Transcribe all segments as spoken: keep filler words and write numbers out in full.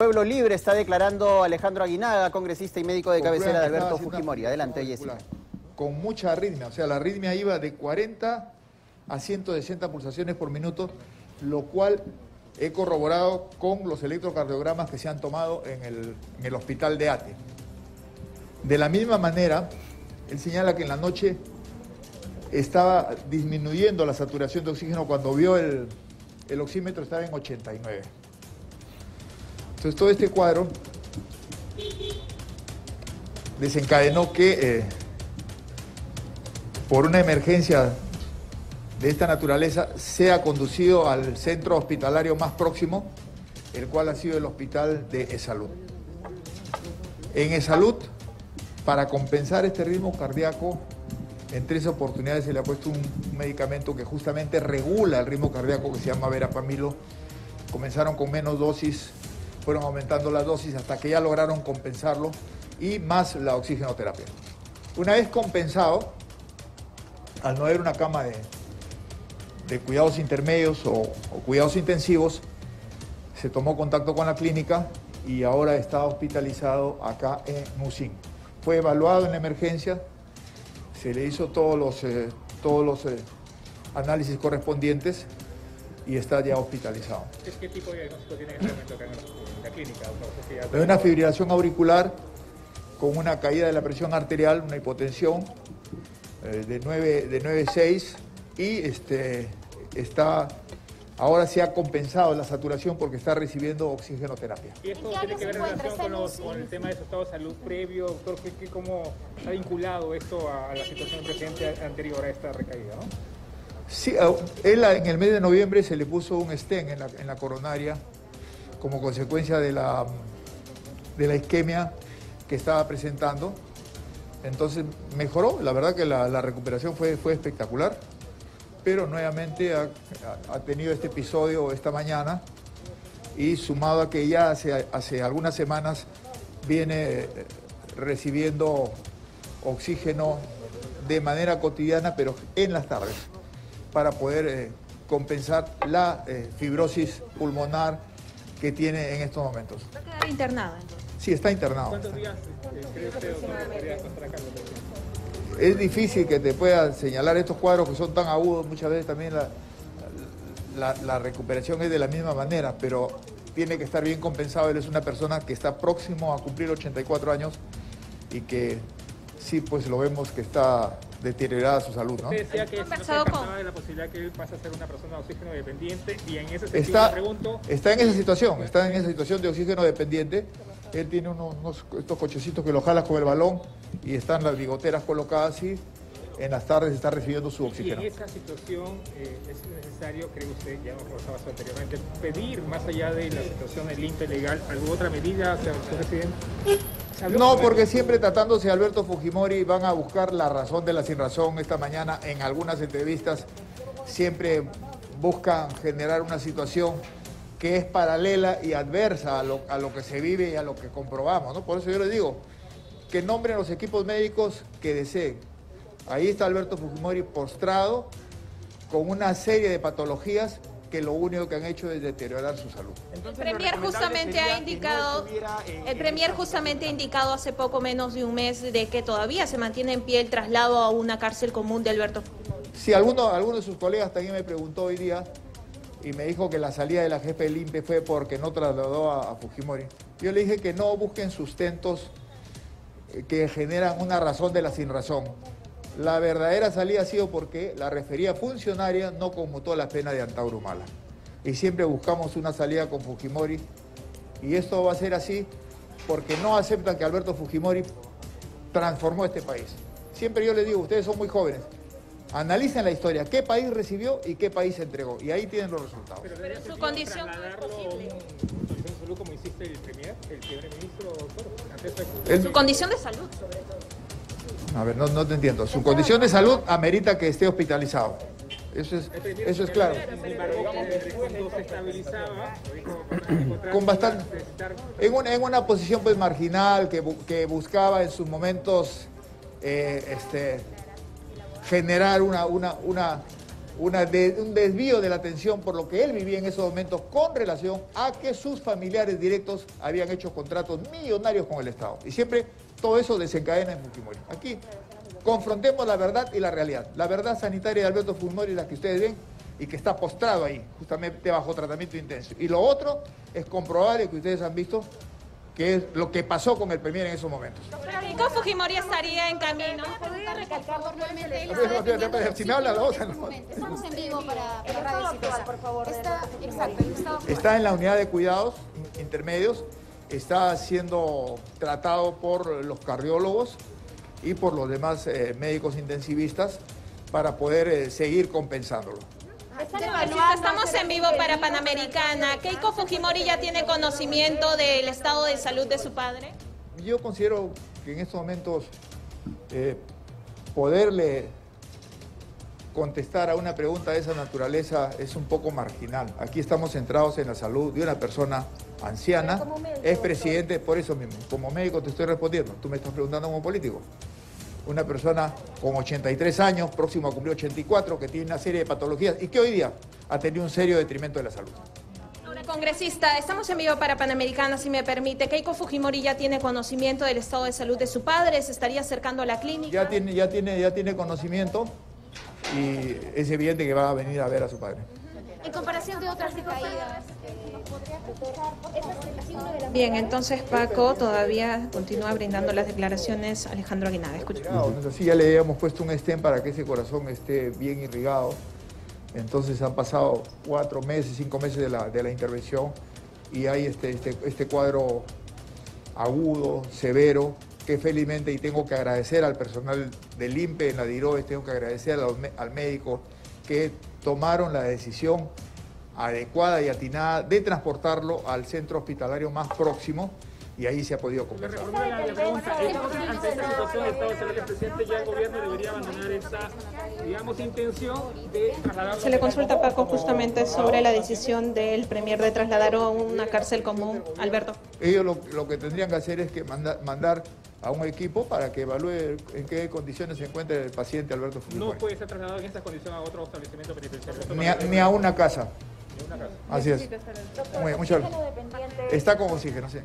Pueblo Libre está declarando Alejandro Aguinaga, congresista y médico de cabecera de Alberto Fujimori. Adelante, Jessica. Con mucha arritmia, o sea, la arritmia iba de cuarenta a ciento sesenta pulsaciones por minuto, lo cual he corroborado con los electrocardiogramas que se han tomado en el, en el hospital de Ate. De la misma manera, él señala que en la noche estaba disminuyendo la saturación de oxígeno cuando vio el, el oxímetro, estaba en ochenta y nueve. Entonces todo este cuadro desencadenó que eh, por una emergencia de esta naturaleza sea conducido al centro hospitalario más próximo, el cual ha sido el hospital de eSalud. En eSalud, para compensar este ritmo cardíaco, en tres oportunidades se le ha puesto un medicamento que justamente regula el ritmo cardíaco, que se llama verapamilo. Comenzaron con menos dosis, fueron aumentando las dosis hasta que ya lograron compensarlo, y más la oxigenoterapia. Una vez compensado, al no haber una cama de, de cuidados intermedios o, o cuidados intensivos, se tomó contacto con la clínica y ahora está hospitalizado acá en Musín. Fue evaluado en la emergencia, se le hizo todos los, eh, todos los eh, análisis correspondientes y está ya hospitalizado. ¿Qué tipo de diagnóstico tiene en este momento acá en la clínica, doctor? Es una fibrilación auricular con una caída de la presión arterial, una hipotensión eh, de nueve punto seis, y este, está, ahora se ha compensado la saturación porque está recibiendo oxigenoterapia. ¿Y esto tiene que ver en relación con, los, con el tema de su estado de salud previo, doctor? ¿Qué, qué, ¿Cómo ha vinculado esto a, a la situación del presidente anterior a esta recaída, ¿no? Sí, él en el mes de noviembre se le puso un stent en la, en la coronaria como consecuencia de la, de la isquemia que estaba presentando. Entonces mejoró, la verdad que la, la recuperación fue, fue espectacular, pero nuevamente ha, ha tenido este episodio esta mañana, y sumado a que ya hace, hace algunas semanas viene recibiendo oxígeno de manera cotidiana, pero en las tardes, para poder eh, compensar la eh, fibrosis pulmonar que tiene en estos momentos. ¿Va a quedar internado entonces? Sí, está internado. ¿Cuántos días eh, cree usted, doctor, podría estar acá? Es difícil que te pueda señalar estos cuadros que son tan agudos, muchas veces también la, la, la recuperación es de la misma manera, pero tiene que estar bien compensado. Él es una persona que está próximo a cumplir ochenta y cuatro años y que sí, pues lo vemos que está deteriorada su salud, ¿no? Usted decía que no se trataba de la posibilidad que él pase a ser una persona de oxígeno dependiente, y en ese sentido está, le pregunto... Está en esa situación, está en esa situación de oxígeno dependiente. Él tiene unos, unos estos cochecitos que lo jalas con el balón y están las bigoteras colocadas así. En las tardes está recibiendo su oxígeno. Y en esa situación eh, es necesario, cree usted, ya nos conversaba anteriormente, pedir, más allá de la situación del límite legal, alguna otra medida hacia el presidente. No, porque siempre tratándose de Alberto Fujimori van a buscar la razón de la sinrazón. Esta mañana en algunas entrevistas siempre buscan generar una situación que es paralela y adversa a lo, a lo que se vive y a lo que comprobamos, ¿no? Por eso yo les digo que nombren los equipos médicos que deseen. Ahí está Alberto Fujimori postrado con una serie de patologías que lo único que han hecho es deteriorar su salud. El Premier justamente ha indicado, el Premier justamente ha indicado hace poco menos de un mes de que todavía se mantiene en pie el traslado a una cárcel común de Alberto Fujimori. Sí, alguno, alguno de sus colegas también me preguntó hoy día y me dijo que la salida de la jefe del I N P E fue porque no trasladó a, a Fujimori. Yo le dije que no busquen sustentos que generan una razón de la sinrazón. La verdadera salida ha sido porque la referida funcionaria no conmutó la pena de Antauro Humala. Y siempre buscamos una salida con Fujimori, y esto va a ser así porque no aceptan que Alberto Fujimori transformó este país. Siempre yo les digo, ustedes son muy jóvenes, analicen la historia, qué país recibió y qué país entregó, y ahí tienen los resultados. Pero, Pero su condición no es posible. ¿Condición de salud como insiste el Premier, el primer ministro, doctor? El, su condición de salud, sobre todo. A ver, no, no te entiendo. Su condición de salud amerita que esté hospitalizado. Eso es, eso es claro. Con bastante, en una, en una posición pues marginal que, que buscaba en sus momentos eh, este, generar una, una, una, una de, un desvío de la atención por lo que él vivía en esos momentos con relación a que sus familiares directos habían hecho contratos millonarios con el Estado. Y siempre todo eso desencadena en Fujimori. Aquí confrontemos la verdad y la realidad. La verdad sanitaria de Alberto Fujimori es la que ustedes ven y que está postrado ahí, justamente bajo tratamiento intenso. Y lo otro es comprobable que ustedes han visto que es lo que pasó con el Premier en esos momentos. ¿Keiko Fujimori estaría en camino? ¿Podría recalcar normalmente él No, no, no, no, si me habla la otra, no. Estamos en vivo para, para Radio Exitosa. Por favor, está, exacto, el estado actual. Está en la unidad de cuidados intermedios, está siendo tratado por los cardiólogos y por los demás eh, médicos intensivistas para poder eh, seguir compensándolo. Estamos en vivo para Panamericana. ¿Keiko Fujimori ya tiene conocimiento del estado de salud de su padre? Yo considero que en estos momentos eh, poderle contestar a una pregunta de esa naturaleza es un poco marginal. Aquí estamos centrados en la salud de una persona anciana, es presidente, por eso mismo, como médico te estoy respondiendo, tú me estás preguntando como político. Una persona con ochenta y tres años, próximo a cumplir ochenta y cuatro, que tiene una serie de patologías y que hoy día ha tenido un serio detrimento de la salud. Ahora, congresista, estamos en vivo para Panamericana, si me permite. ¿Keiko Fujimori ya tiene conocimiento del estado de salud de su padre? ¿Se estaría acercando a la clínica? Ya tiene, ya tiene, ya tiene conocimiento y es evidente que va a venir a ver a su padre. En comparación de otras recaídas, Bien, entonces Paco todavía continúa brindando las declaraciones a Alejandro Aguinaga. Escucha. Así ya le habíamos puesto un stent para que ese corazón esté bien irrigado. Entonces han pasado cuatro meses, cinco meses de la, de la intervención y hay este, este, este cuadro agudo, severo, que felizmente, y tengo que agradecer al personal del I N P E en la DIROES, tengo que agradecer al, al médico que tomaron la decisión adecuada y atinada de transportarlo al centro hospitalario más próximo y ahí se ha podido compensar. La, la pregunta, ante esta situación del estado de salud del presidente, ya el gobierno debería abandonar esa, digamos, intención de trasladarlo. Se le consulta a Paco justamente sobre la decisión del Premier de trasladarlo a una cárcel común. Alberto. Ellos lo, lo que tendrían que hacer es que manda, mandar a un equipo para que evalúe en qué condiciones se encuentra el paciente Alberto Fujimori. No puede ser trasladado en estas condiciones a otro establecimiento penitenciario. Ni a, ni a una casa. Así es. Muy, muchas gracias. Está con oxígeno, sí.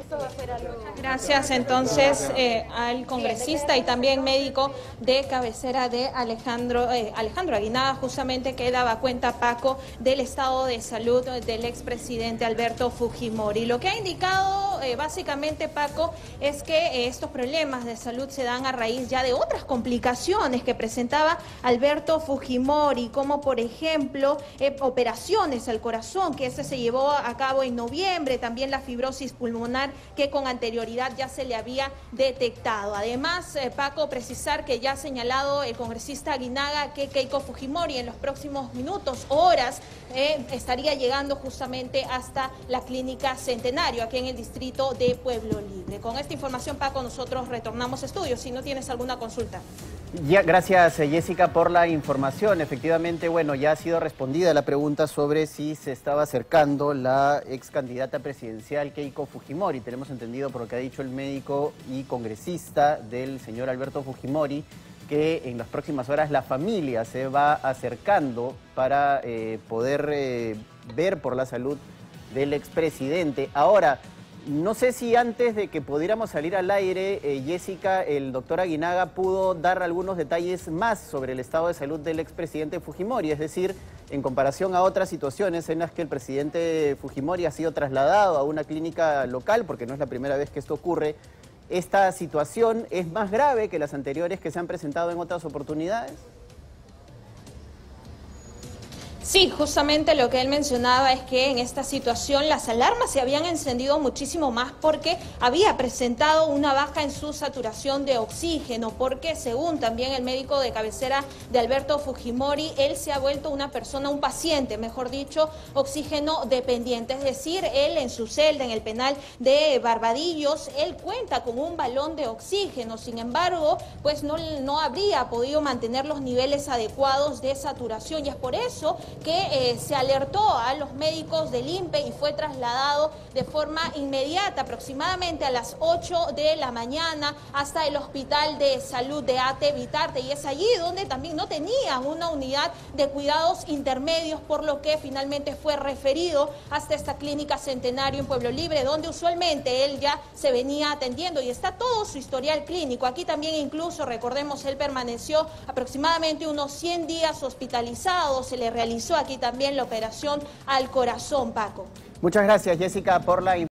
Gracias entonces eh, al congresista y también médico de cabecera de Alejandro eh, Alejandro Aguinaga, justamente que daba cuenta, Paco, del estado de salud del expresidente Alberto Fujimori. Lo que ha indicado eh, básicamente, Paco, es que eh, estos problemas de salud se dan a raíz ya de otras complicaciones que presentaba Alberto Fujimori, como por ejemplo eh, operaciones al corazón, que ese se llevó a cabo en noviembre, también la fibrosis pulmonar que con anterioridad ya se le había detectado. Además, eh, Paco, precisar que ya ha señalado el congresista Aguinaga que Keiko Fujimori en los próximos minutos, horas, eh, estaría llegando justamente hasta la clínica Centenario, aquí en el distrito de Pueblo Libre. Con esta información, Paco, nosotros retornamos a estudios, si no tienes alguna consulta. Ya, gracias, Jessica, por la información. Efectivamente, bueno, ya ha sido respondida la pregunta sobre si se estaba acercando la ex candidata presidencial Keiko Fujimori. Tenemos entendido por lo que ha dicho el médico y congresista del señor Alberto Fujimori que en las próximas horas la familia se va acercando para eh, poder eh, ver por la salud del expresidente. Ahora, no sé si antes de que pudiéramos salir al aire, eh, Jessica, el doctor Aguinaga pudo dar algunos detalles más sobre el estado de salud del expresidente Fujimori, es decir, en comparación a otras situaciones en las que el presidente Fujimori ha sido trasladado a una clínica local, porque no es la primera vez que esto ocurre. ¿Esta situación es más grave que las anteriores que se han presentado en otras oportunidades? Sí, justamente lo que él mencionaba es que en esta situación las alarmas se habían encendido muchísimo más porque había presentado una baja en su saturación de oxígeno, porque según también el médico de cabecera de Alberto Fujimori, él se ha vuelto una persona, un paciente, mejor dicho, oxígeno dependiente. Es decir, él en su celda, en el penal de Barbadillos, él cuenta con un balón de oxígeno, sin embargo, pues no, no habría podido mantener los niveles adecuados de saturación y es por eso que eh, se alertó a los médicos del I N P E y fue trasladado de forma inmediata, aproximadamente a las ocho de la mañana, hasta el Hospital de Salud de Ate Bitarte, y es allí donde también no tenían una unidad de cuidados intermedios, por lo que finalmente fue referido hasta esta clínica Centenario en Pueblo Libre, donde usualmente él ya se venía atendiendo y está todo su historial clínico. Aquí también incluso, recordemos, él permaneció aproximadamente unos cien días hospitalizado, se le realizó aquí también la operación al corazón, Paco. Muchas gracias, Jessica, por la información.